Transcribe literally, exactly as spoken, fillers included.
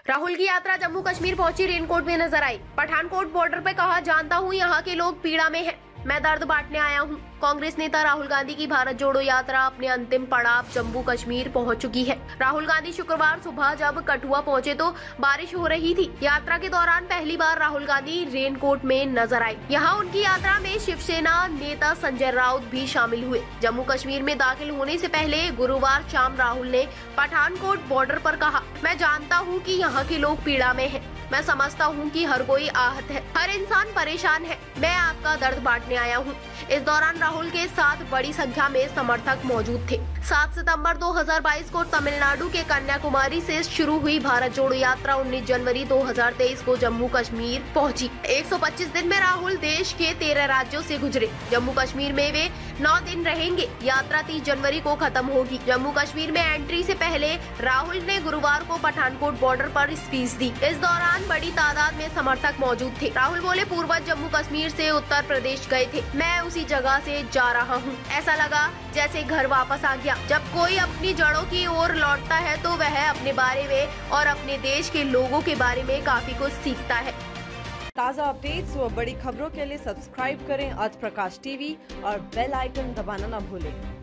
राहुल की यात्रा जम्मू कश्मीर पहुंची, रेनकोट में नजर आई। पठानकोट बॉर्डर पे कहा, जानता हूं यहाँ के लोग पीड़ा में हैं, मैं दर्द बांटने आया हूं। कांग्रेस नेता राहुल गांधी की भारत जोड़ो यात्रा अपने अंतिम पड़ाव जम्मू कश्मीर पहुंच चुकी है। राहुल गांधी शुक्रवार सुबह जब कठुआ पहुंचे तो बारिश हो रही थी। यात्रा के दौरान पहली बार राहुल गांधी रेनकोट में नजर आए। यहाँ उनकी यात्रा में शिवसेना नेता संजय राउत भी शामिल हुए। जम्मू कश्मीर में दाखिल होने से पहले गुरुवार शाम राहुल ने पठानकोट बॉर्डर पर कहा, मैं जानता हूँ कि यहाँ के लोग पीड़ा में हैं, मैं समझता हूँ कि हर कोई आहत है, हर इंसान परेशान है, मैं आपका दर्द बांटने आया हूँ। इस दौरान राहुल के साथ बड़ी संख्या में समर्थक मौजूद थे। सात सितंबर दो हज़ार बाईस को तमिलनाडु के कन्याकुमारी से शुरू हुई भारत जोड़ो यात्रा उन्नीस जनवरी दो हज़ार तेईस को जम्मू कश्मीर पहुंची। एक सौ पच्चीस दिन में राहुल देश के तेरह राज्यों से गुजरे। जम्मू कश्मीर में वे नौ दिन रहेंगे। यात्रा तीस जनवरी को खत्म होगी। जम्मू कश्मीर में एंट्री से पहले राहुल ने गुरुवार को पठानकोट बॉर्डर पर स्पीच दी। इस दौरान बड़ी तादाद में समर्थक मौजूद थे। राहुल बोले, पूर्वज जम्मू कश्मीर से उत्तर प्रदेश गए थे, मैं उसी जगह से जा रहा हूँ। ऐसा लगा जैसे घर वापस आ गया। जब कोई अपनी जड़ों की ओर लौटता है तो वह अपने बारे में और अपने देश के लोगों के बारे में काफी कुछ सीखता है। ताज़ा अपडेट्स व बड़ी खबरों के लिए सब्सक्राइब करें आज प्रकाश टीवी और बेल आइकन दबाना न भूलें।